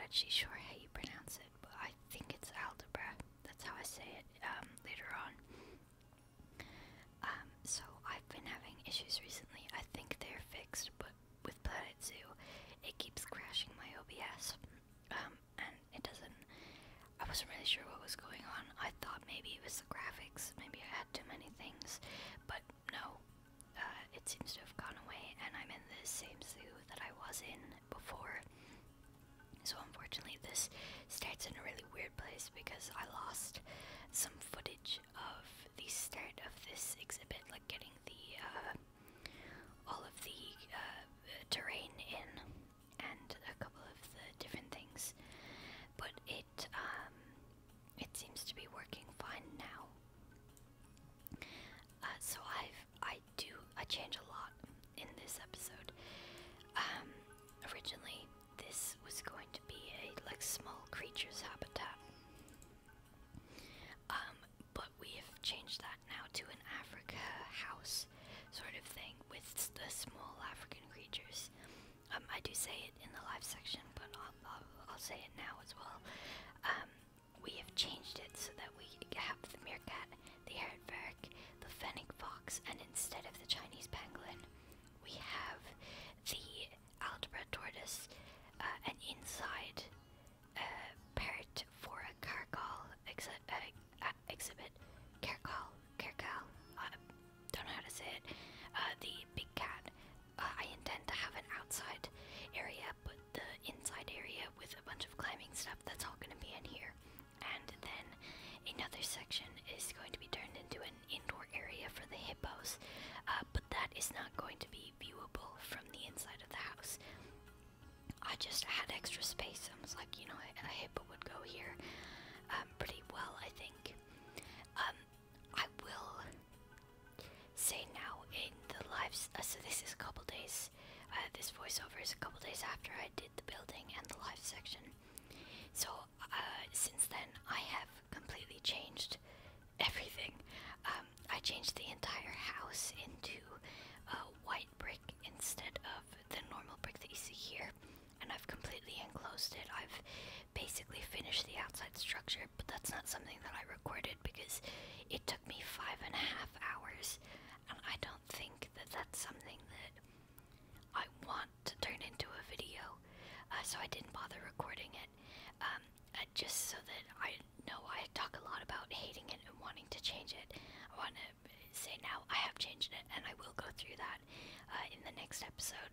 actually sure how you pronounce it, but I think it's algebra. That's how I say it later on. So I've been having issues recently. I think they're fixed, but with Planet Zoo, it keeps crashing my OBS. And it doesn't. I wasn't really sure what was going on. I thought maybe it was the graphics. Maybe I had too many things, but no. It seems to have gone away, and I'm in the same zoo that I was in before. So unfortunately, this starts in a really weird place because I lost some footage of the start of this exhibit, like getting the all of the terrain in and a couple of the different things. But it seems to be working fine now. So I change a lot in this episode. Originally, this was going to be a small creatures habitat. But we have changed that now to an Africa house sort of thing with the small African creatures. I do say it in the live section, but I'll say it now as well. We have changed it so that we have the meerkat, the Hercules, the Fennec fox, and instead of the Chinese pangolin, we have the algebra tortoise, and inside parrot for a carcal exhibit. Carcal, don't know how to say it. The big cat. I intend to have an outside area, but the inside area with a bunch of climbing stuff, that's all going to be in here. And then another section is going to be turned into an indoor area for the hippos, but that is not going to be viewable from the inside of the house. I just had extra space. I was like, a hippo would go here pretty well, I think. I will say now in the lives, so this is a couple days, this voiceover is a couple days after I did the building and the live section. So since then I have completely changed everything. I changed the entire house into white brick instead of the normal brick that you see here, and I've completely enclosed it. I've basically finished the outside structure, but that's not something that I recorded because it took me 5.5 hours, and I don't think that that's something that I want to turn into a video, so I didn't bother recording it, just so that I know I talk a lot about hating it and wanting to change it. I want to say now I have changed it, and I will go through that in the next episode.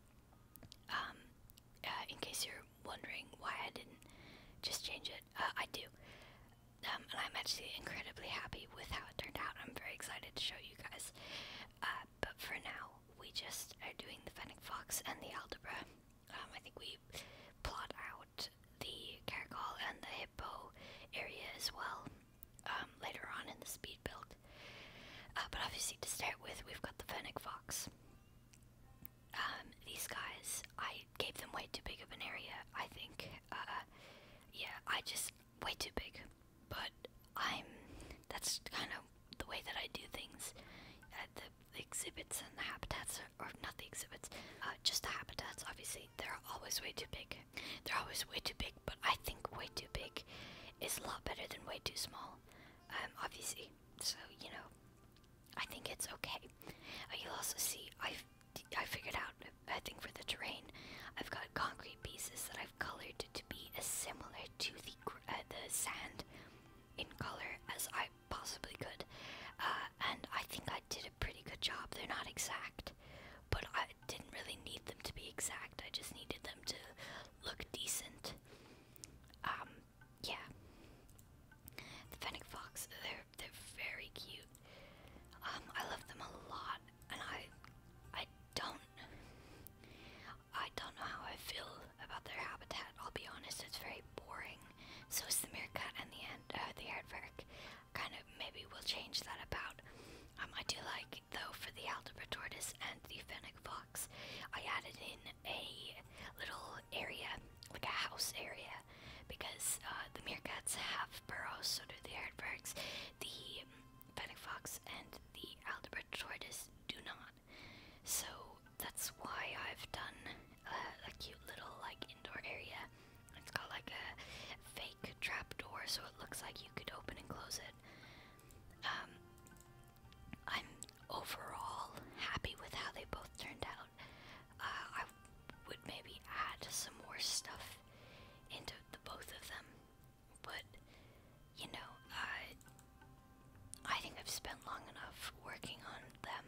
In case you're wondering why I didn't just change it, I do. And I'm actually incredibly happy with how it turned out. I'm very excited to show you guys. But for now, we just are doing the Fennec fox and the algebra. I think we plot out the caracal and the hippo area as well later on in the speed build. But obviously, to start with, we've got the Fennec fox. These guys, I gave them way too big of an area, I think. Yeah, way too big. But that's kind of the way that I do things. The exhibits and the habitats, or not the exhibits, just the habitats, obviously, they're always way too big. They're always way too big, but I think way too big is a lot better than way too small, obviously. So, I think it's okay. You'll also see, I figured out, I think for the terrain, I've got concrete pieces that I've colored to be as similar to the sand in color as I possibly could. And I think I did a pretty good job. They're not exact, but I didn't really need them to be exact. I just needed them to look decent. Yeah. The Fennec fox, they're very cute. I love them a lot, and I don't. door so it looks like you could open and close it. I'm overall happy with how they both turned out. I would maybe add some more stuff into the both of them, but you know, I think I've spent long enough working on them.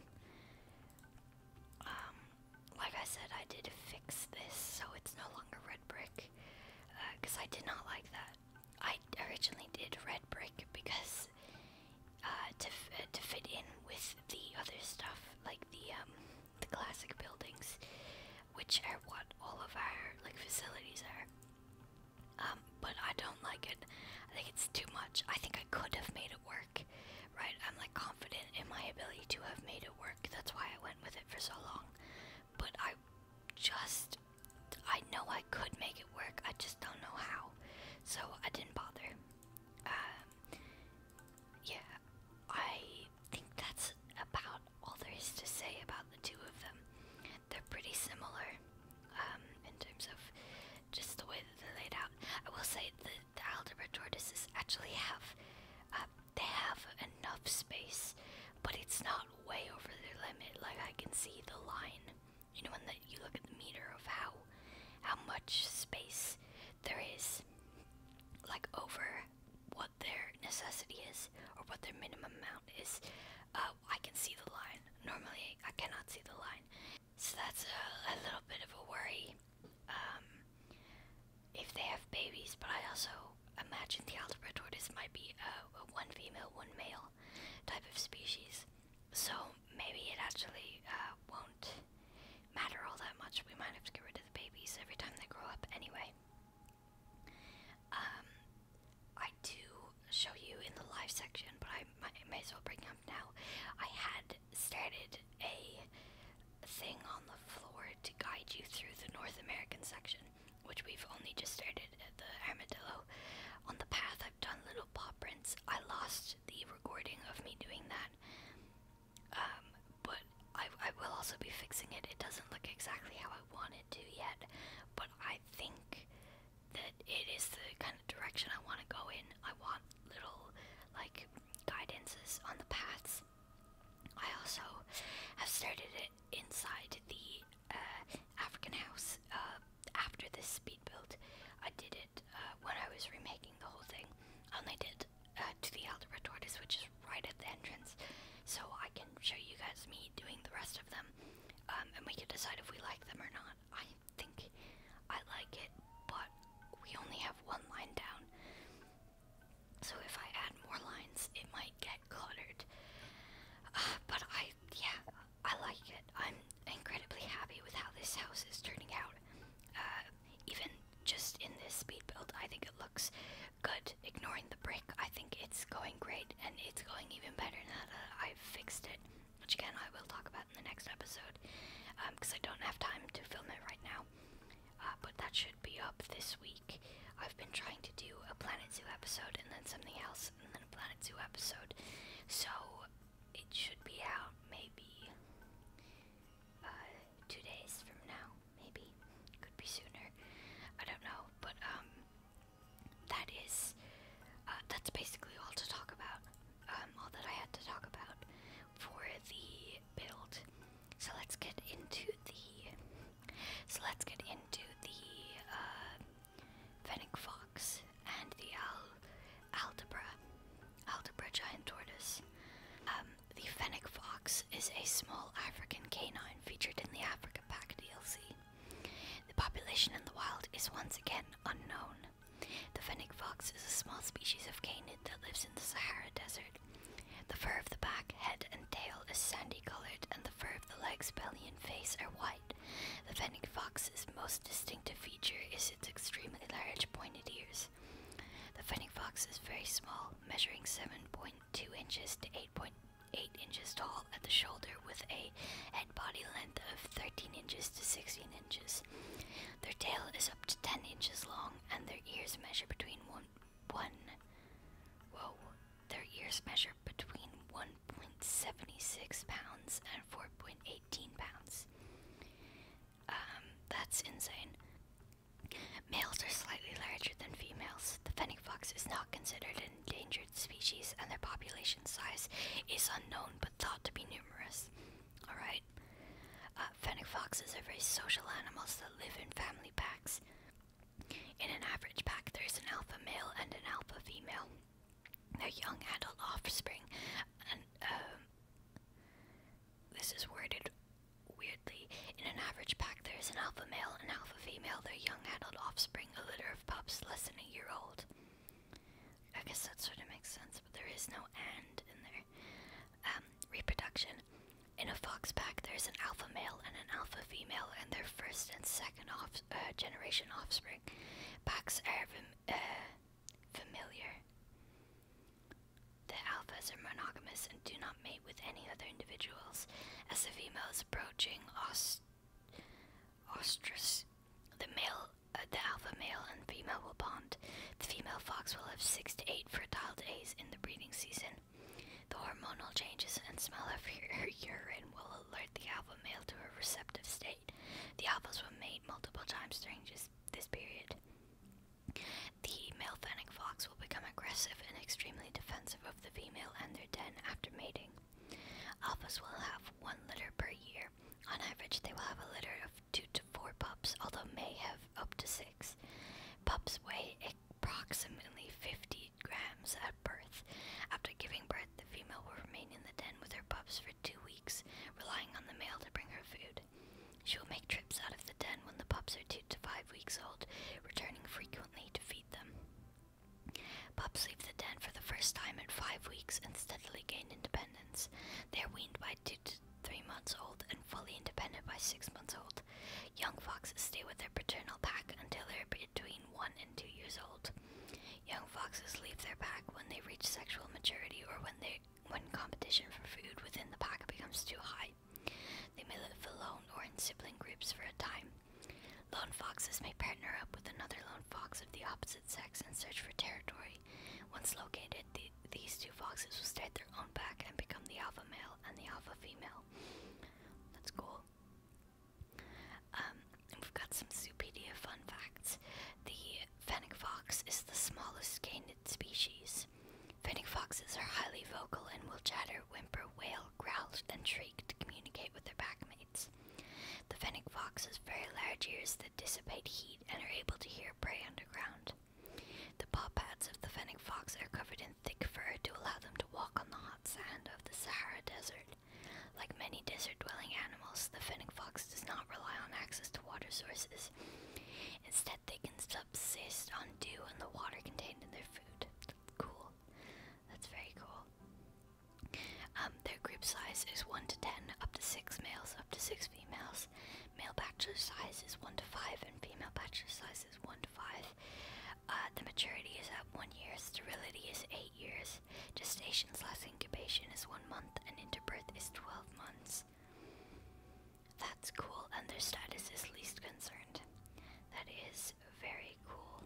Like I said, I did fix this so it's no longer red brick, because I did not like that. I originally did red brick because to fit in with the other stuff, like the classic buildings, which are what all of our like facilities are. But I don't like it. I think it's too much. I think I could have made it work, right? I'm like confident in my ability to have made it work. That's why I went with it for so long. But I know I could make it work. I just don't know how. So I didn't bother. Yeah, I think that's about all there is to say about the two of them. They're pretty similar, in terms of just the way that they're laid out. I will say the algebra tortoises actually have, they have enough space, but it's not way over their limit. Like I can see the line, you know, when you look at the meter of how much space there is, like over what their necessity is, or what their minimum amount is. I can see the line. Normally, I cannot see the line. So that's a little bit of a worry, if they have babies, but I also imagine the algebra tortoise might be a one female, one male type of species. So maybe it actually won't matter all that much. We might have to get rid of the babies every time they grow up anyway. I do show you in the live section, but I may as well bring up now. I had started a thing on the floor to guide you through the North American section, which we've only just started at the armadillo. On the path, I've done little paw prints. I lost the recording of me doing that, but I will also be fixing it. It doesn't look exactly how I want it to yet, but I think that it is the kind of direction I want to go in. I want little, like, guidances on the paths. I also have started it inside the African house after this speed build. I did it when I was remaking the whole thing. I only did to the algebra tortoise, which is right at the entrance, so I can show you guys me doing the rest of them, and we can decide if we like them or not. I think I like it, but we only have one line down, so if I add more lines, it might get cluttered. But I like it. I'm incredibly happy with how this house is turning out. Even just in this speed build, I think it looks good. Ignoring the brick, I think it's going great, and it's going even better now that I've fixed it, which again I will talk about in the next episode, because I don't have time to film it right now. But that should be up this week. I've been trying to do a Planet Zoo episode, and then something else, and then a Planet Zoo episode. So it should be out maybe 2 days from now, maybe. Could be sooner. I don't know, but that's basically all to talk about. All that I had to talk about for the build. So let's get into the Fennec fox and the algebra giant tortoise. The Fennec fox is a small African canine featured in the Africa Pack DLC. The population in the wild is once again unknown. The Fennec fox is a small species of canid that lives in the Sahara Desert. The fur of the back, head, and tail is sandy colored, and the fur of the legs, belly, and face are white. The Fennec fox's most distinctive feature is its extremely large pointed ears. The Fennec fox is very small, measuring 7.2 inches to 8.8 inches tall at the shoulder, with a head-body length of 13 inches to 16 inches. Their tail is up to 10 inches long, and their ears measure between 1.76 pounds and 4.18 pounds. That's insane. Males are slightly larger than females. females. The fennec fox is not considered an endangered species, and their population size is unknown but thought to be numerous. Alright. Fennec foxes are very social animals that live in family packs. In an average pack, there is an alpha male and an alpha female. Their young adult offspring, and this is worded weirdly. In an average pack, there is an alpha male and alpha female. Their young adult offspring, a litter of pups less than a year old. I guess that sort of makes sense, but there is no and in there. Reproduction. In a fox pack, there is an alpha male and an alpha female, and their first and second generation offspring. Packs are familiar. The alphas are monogamous and do not mate with any other individuals. As the female is approaching ostrus, the alpha male and female will bond. The female fox will have 6 to 8 fertile days in the breeding season. The hormonal changes and smell of her urine will alert the alpha male to a receptive state. The alphas will mate multiple times during this period. The male fennec fox will become aggressive and extremely defensive of the female and their den after mating. Alphas will have 1 litter per year. On average, they will have a litter of 2 to 4 pups, although may have up to 6. Pups weigh approximately 50 grams at birth. After giving birth, the female will remain in the den with her pups for 2 weeks, relying on the male to bring her food. She will make trips out of the den when the pups are 2 to 5 weeks old, returning frequently to feed them. Pups leave the den for the first time at 5 weeks and steadily gain independence. They are weaned by 2 to 3 months old and fully independent by 6 months old. Young foxes stay with their paternal pack until they are between 1 and 2 years old. Young foxes leave their pack when they reach sexual maturity or when competition for food within the pack becomes too high. They may live alone or in sibling groups for a time. Lone foxes may partner up with another lone fox of the opposite sex and search for territory. Once located, these 2 foxes will start their own pack and become the alpha male and the alpha female. That's cool. And we've got some Zoopedia fun facts. The fennec fox is the smallest canid species. Fennec foxes are highly vocal and will chatter, whimper, wail, growl, and shriek to communicate with their packmates. The fennec fox has very large ears that dissipate heat and are able to hear prey underground. The paw pads of the fennec fox are covered in thick fur to allow them to walk on the hot sand of the Sahara Desert. Like many desert-dwelling animals, the fennec fox does not rely on access to water sources. Instead, they can subsist on dew and the water contained in their food. Cool. That's very cool. Their group size is 1 to 10, up to 6 males, up to 6 females. Male bachelor size is 1 to 5, and female bachelor size is 1 to 5. The maturity is at 1 year, sterility is 8 years, gestation/incubation is 1 month, and interbirth is 12 months. That's cool, and their status is least concerned. That is very cool.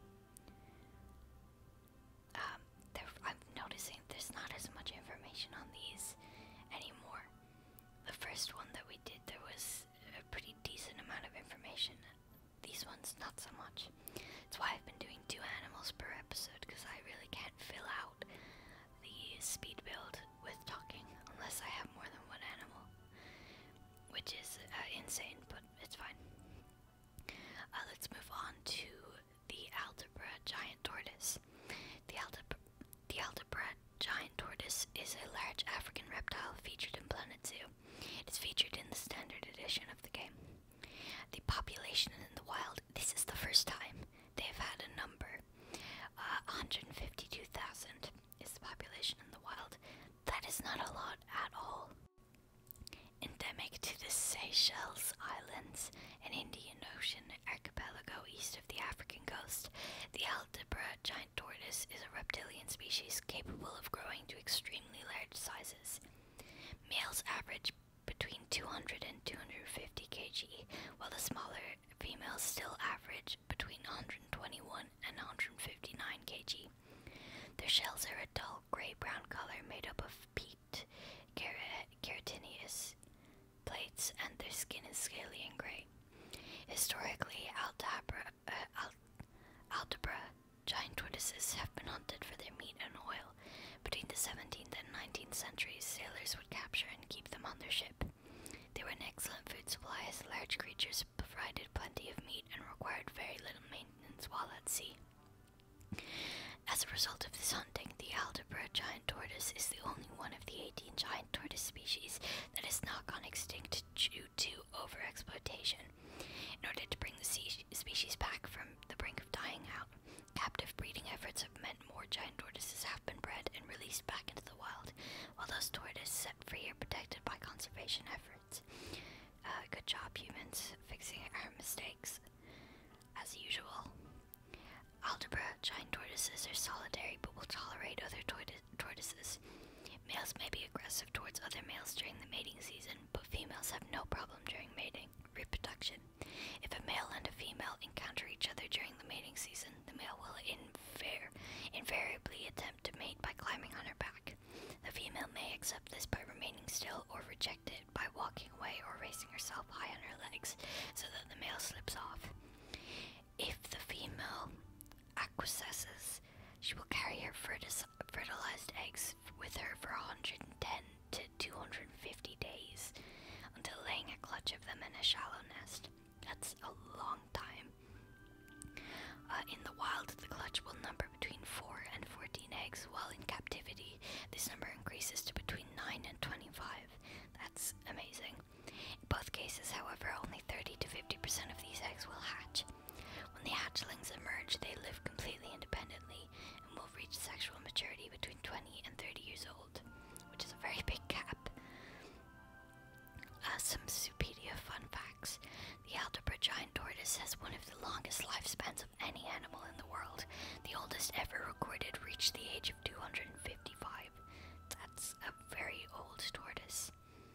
I'm noticing there's not as much information on these anymore. The first one that we did, there was a pretty decent amount of information. These ones, not so much. That's why I've been doing 2 animals per episode, because I really can't fill out the speed build with talking unless I have more than 1 animal, which is insane, but it's fine. Let's move on to the Aldabra giant tortoise. The Aldabra giant tortoise is a large African reptile featured in Planet Zoo. It is featured in the standard edition of the game. The population in the wild, this is the first time they've had a number. 152,000 is the population in the wild. That is not a lot at all. Endemic to the Seychelles Islands, an Indian Ocean archipelago east of the African coast, the Aldabra giant tortoise is a reptilian species capable of growing to extremely large sizes. Males average between 200 and 250 kg, while the smaller females still average between 121 and 159 kg. Their shells are a dull gray-brown color made up of peaked keratinous plates, and their skin is scaly and gray. Historically, Aldabra giant giant tortoise is the only one of the 18 giant tortoise species that has not gone extinct due to overexploitation. In order to bring the species back from the brink of dying out, captive breeding efforts have meant more giant tortoises have been bred and released back into the wild, while those tortoises set free are protected by conservation efforts. Good job, humans, fixing our mistakes, as usual. Aldabra giant tortoises are solitary but will tolerate other tortoises. Males may be aggressive towards other males during the mating season, but females have no problem during mating. Reproduction. If a male and a female encounter each other during the mating season, the male will invariably attempt to mate by climbing on her back. The female may accept this by remaining still or reject it by walking away or raising herself high on her legs so that the male slips off. If the female acquiesces, she will carry her fertilized eggs with her for 110 to 250 days until laying a clutch of them in a shallow nest. That's a long time. In the wild, the clutch will number between 4 and 14 eggs, while in captivity, this number increases to between 9 and 25. That's amazing. In both cases, however, only 30 to 50% of these eggs will hatch. When the hatchlings emerge, they live completely independently and will reach sexual maturity between 20 and 30 years old, which is a very big gap. Some Supedia fun facts. The Aldabra giant tortoise has one of the longest lifespans of any animal in the world. The oldest ever recorded reached the age of 255. That's a very old tortoise.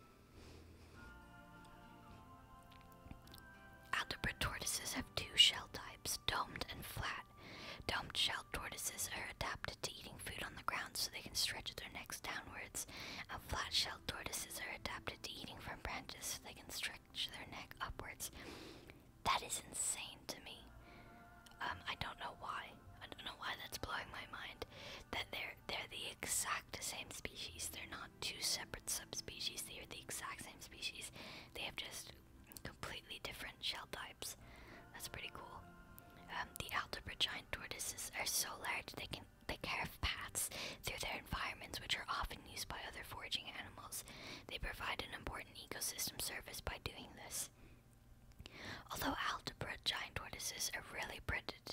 Aldabra tortoises have two shell types, domed and flat. Domed-shelled tortoises are adapted to eating food on the ground so they can stretch their necks downwards, and flat-shelled tortoises are adapted to eating from branches so they can stretch their neck upwards. That is insane to me. I don't know why. I don't know why that's blowing my mind. That they're the exact same species. They're not two separate subspecies. They are the exact same species. They have just completely different shell types. That's pretty cool. The Aldabra giant tortoises are so large they carve paths through their environments, which are often used by other foraging animals. They provide an important ecosystem service by doing this. Although Aldabra giant tortoises are rarely predated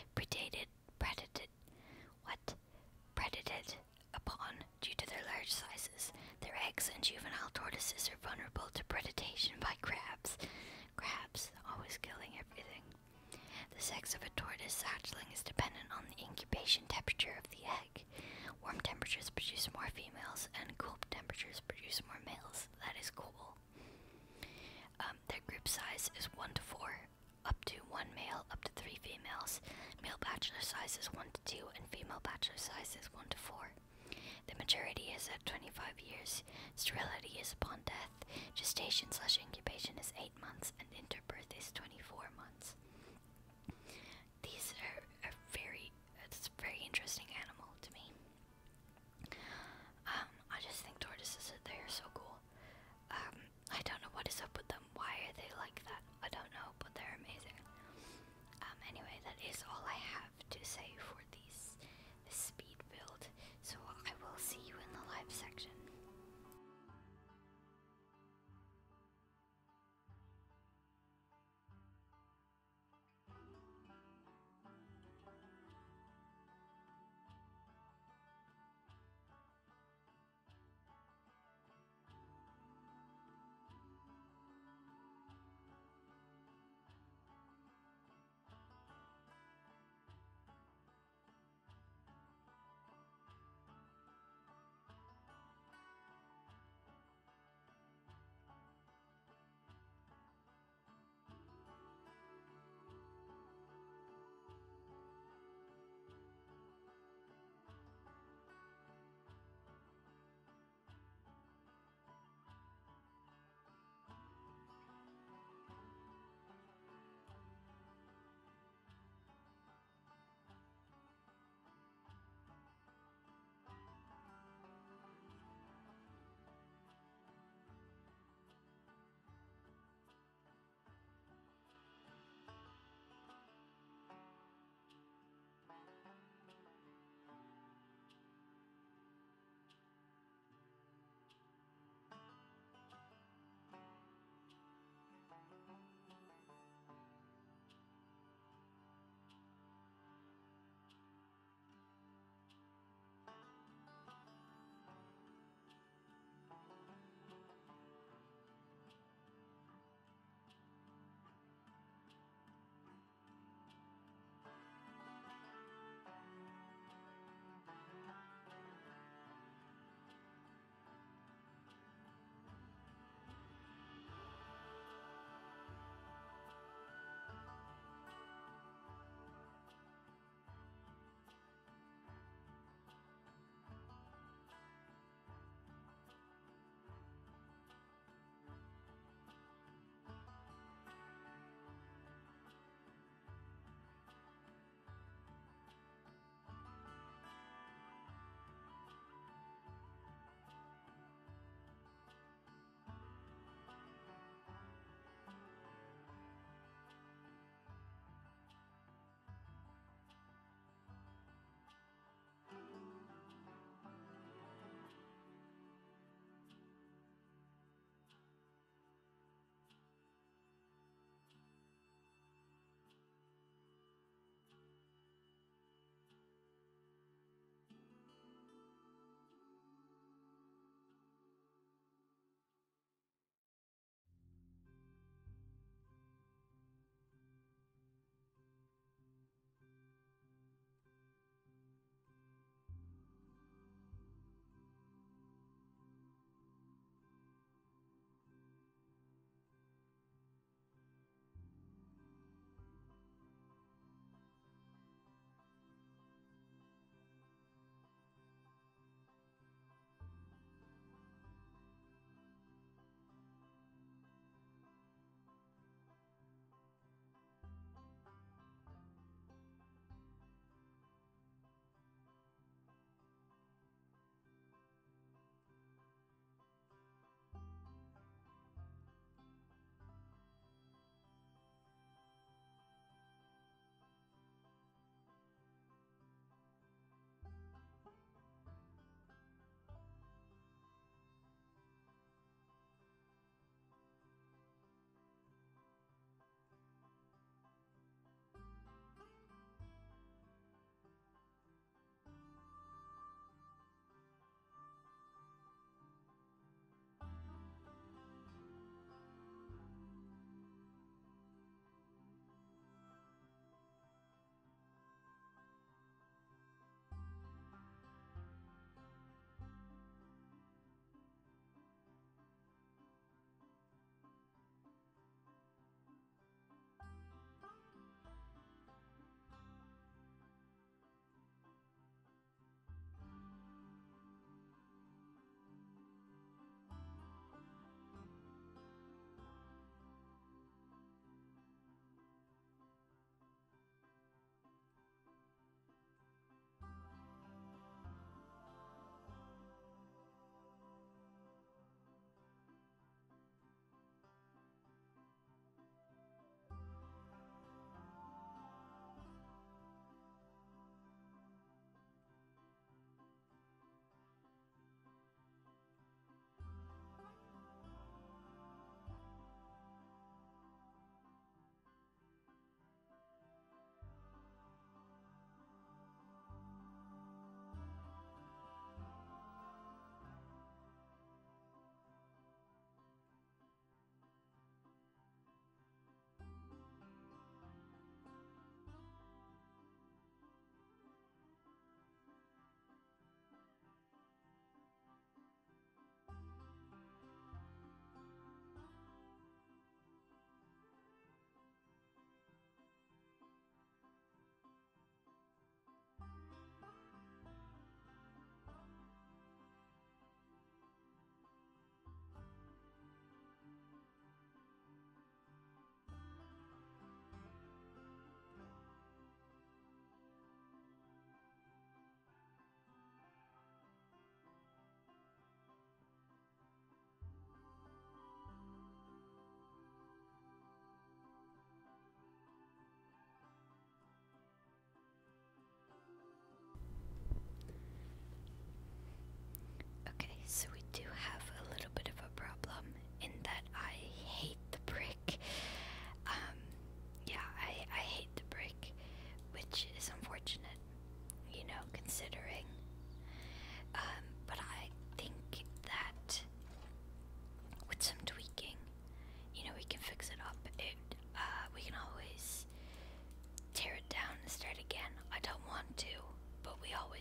upon due to their large sizes, their eggs and juvenile tortoises are vulnerable to predation by crabs. Crabs always killing everything. The sex of a tortoise hatchling is dependent on the incubation temperature of the egg. Warm temperatures produce more females, and cool temperatures produce more males. That is cool. Their group size is 1 to 4, up to 1 male, up to 3 females. Male bachelor size is 1 to 2, and female bachelor size is 1 to 4. The maturity is at 25 years. Sterility is upon death. Gestation/incubation is 8 months, and interbirth is 24 months. These are it's a very interesting animal to me. I just think tortoises they're so cool. I don't know what is up with them. Why are they like that? I don't know, but they're amazing. Anyway, that is all I have to say for this speed build. So I will see you in the live section.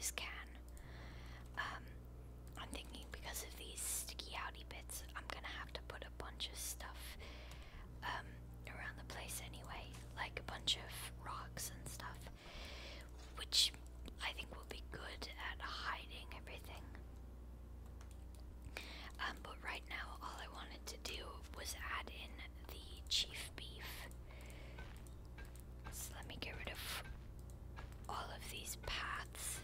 always can. I'm thinking because of these sticky outy bits, I'm gonna have to put a bunch of stuff around the place anyway, like a bunch of rocks and stuff, which I think will be good at hiding everything. But right now, all I wanted to do was add in the chief beef. So let me get rid of all of these paths.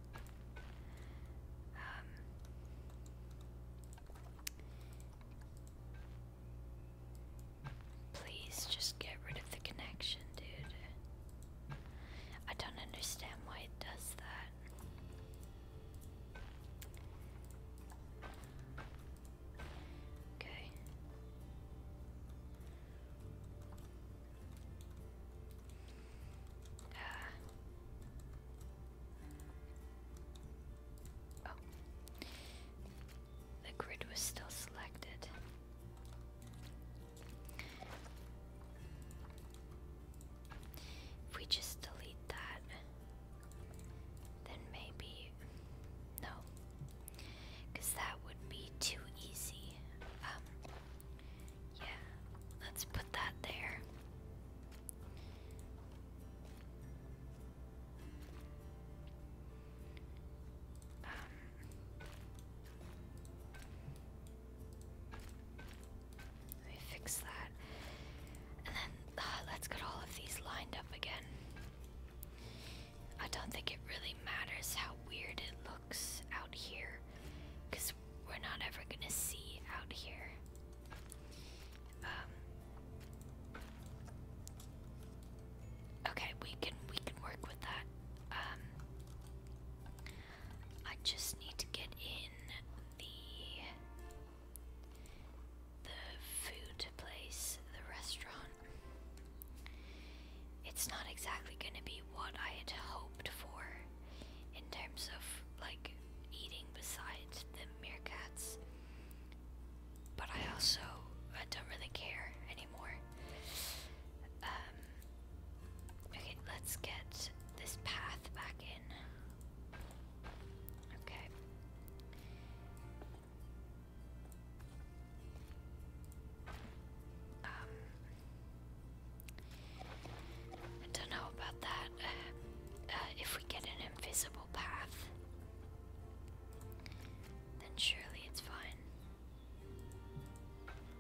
Please just get rid of the connection, dude. I don't understand why it does that. Okay. Oh. The grid was still selected. If we just delete that, then maybe, no, because that would be too easy. Yeah, let's put that there. Let me fix that. And then let's get all of these lined up again. I don't think it really matters how weird it looks out here, because we're not ever gonna see out here. Okay, we can work with that. I just need to get in the food place, the restaurant. It's not exactly gonna be what I had hoped for in terms of like eating beside the meerkats, but I don't really care anymore. Okay, let's get this path back in. Okay. I don't know about that. If we get an invisible path, then surely it's fine.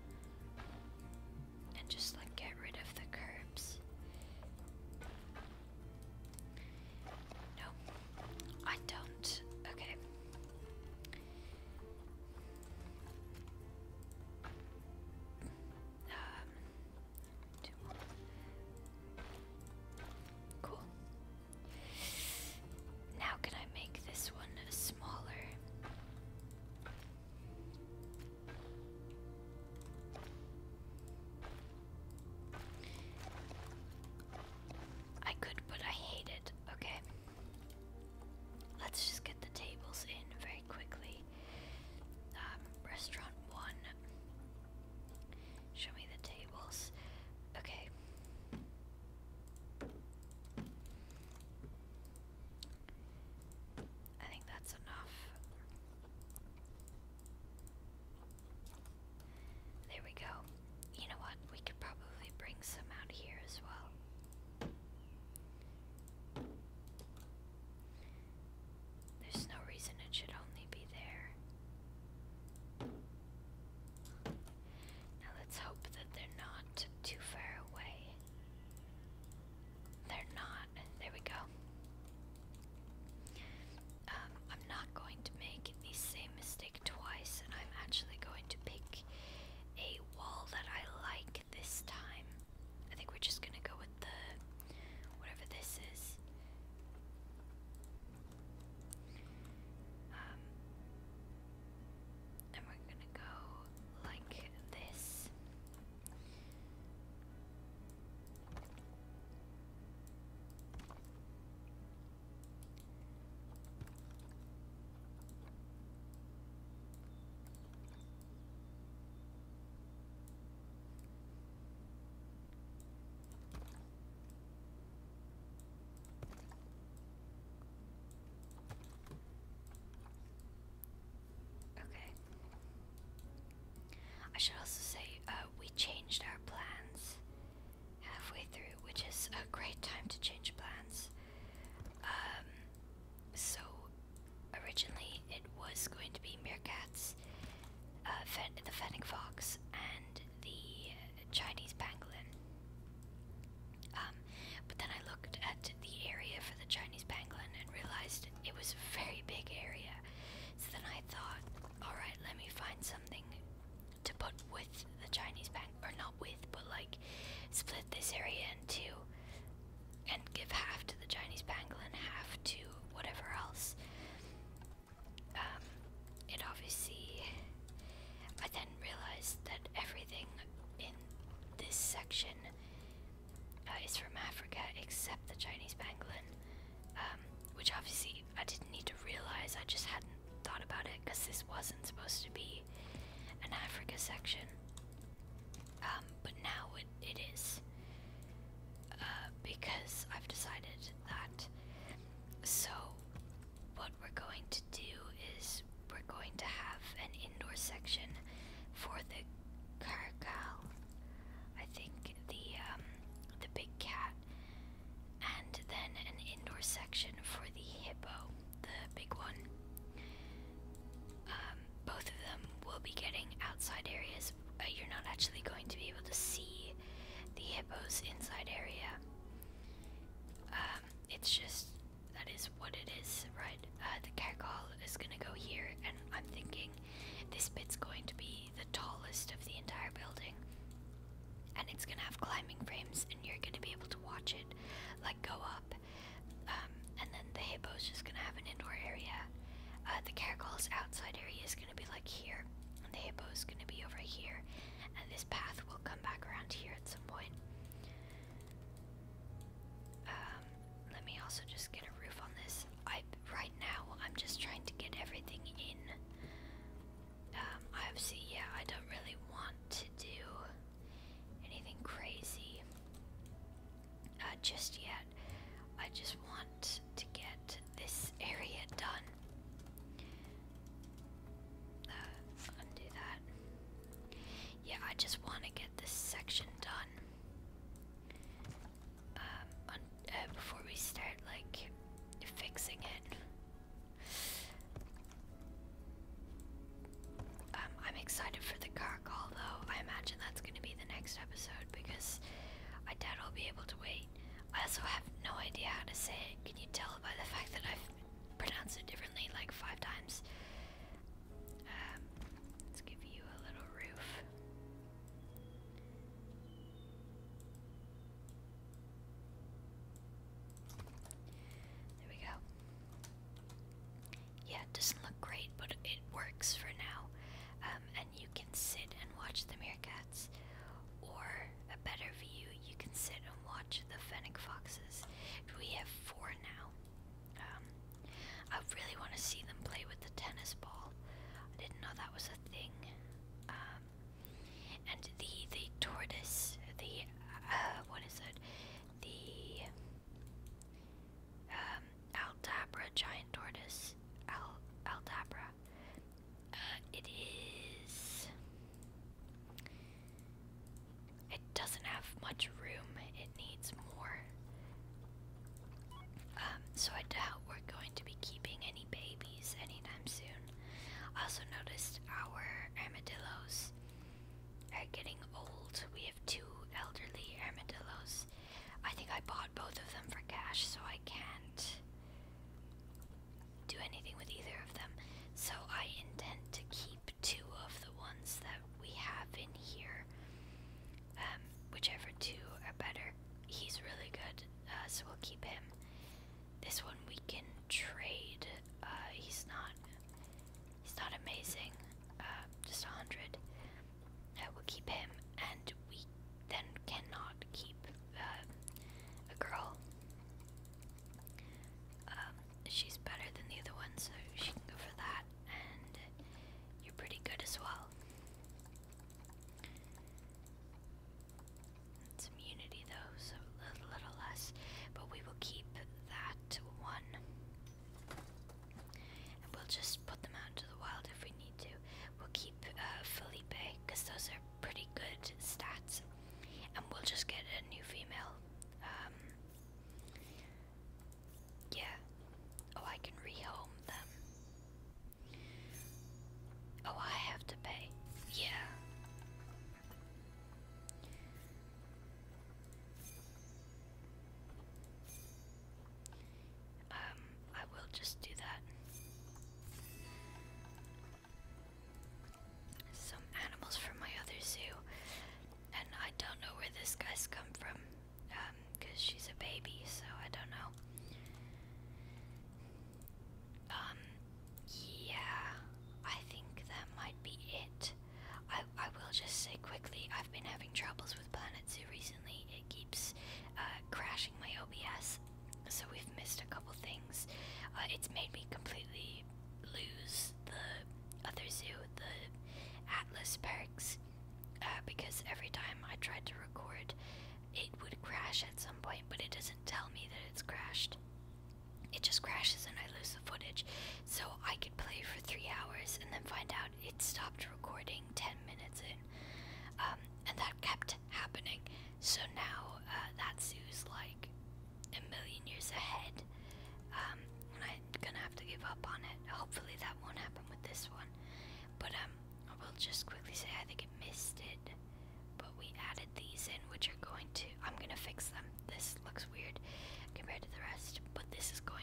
it's just, that is what it is, right? The caracol is gonna go here, and I'm thinking this bit's going to be the tallest of the entire building. And it's gonna have climbing frames, and you're gonna be able to watch it, like, go up. And then the hippo's just gonna have an indoor area. The caracol's outside area is gonna be like here, and the hippo's gonna be over here. And this path will come back around here at some point. Let me also just get a roof on this. Right now, I'm just trying to get everything in. Obviously, yeah, I don't really want to do anything crazy just yet. I just want to get this area done. Undo that. Yeah, I just want to get this section done. Before we start, like, fixing it. I'm excited for the caracol, though. I imagine that's going to be the next episode, because I doubt I'll be able to wait. I also have no idea how to say it. Can you tell by the fact that I've pronounced it differently like 5 times? Let's give you a little roof. There we go. Yeah, it doesn't look great, but it works for now. And you can sit and watch the meerkats, or a better view, you can sit and watch the Fennec foxes. We have 4 now. I really want to see them play with the tennis ball. I didn't know that was a thing. And the tortoise, the what is it? The Aldabra giant tortoise. Aldabra. It is. It doesn't have much room. It needs more. So I doubt we're going to be keeping any babies anytime soon. I also noticed our armadillos are getting old. We have 2 elderly armadillos. I think I bought both of them for cash, so I can't do anything with either of them. So I intend to keep 2 of the ones that we have in here. Whichever 2 are better. He's really good, so we'll keep him. This one we can trade. He's not amazing. Just 100. We'll keep him, and we then cannot keep a girl. She's better than the other one, so she can go for that, and you're pretty good as well. Some unity though, so a little less, but we will keep that one, and we'll just put them out into the wild if we need to. We'll keep Felipe, because those are pretty good stats, and we'll just get a new female. Yeah. Oh, I can rehome them. Oh, I have to pay. Yeah. I will just do that. Some animals from my other zoo, and I don't know where this guy's come from, because she's a baby, so I don't know. Yeah, I think that might be it. I will just say quickly, I've been having troubles with Planet Zoo recently. It keeps crashing my OBS, so we've missed a couple things. It's made me completely lose the other zoo, the Atlas perks, because every time I tried to record, it would crash at some point, but it doesn't tell me that it's crashed. It just crashes and I lose the footage. So I could play for 3 hours and then find out it stopped recording 10 minutes in. And that kept happening. So now that zoo's like a million years ahead. And I'm gonna have to give up on it. Hopefully that won't happen with this one. But I will just quickly say I think it missed it. But we added these in, which are going to, I'm gonna fix them. This looks weird compared to the rest, but this is going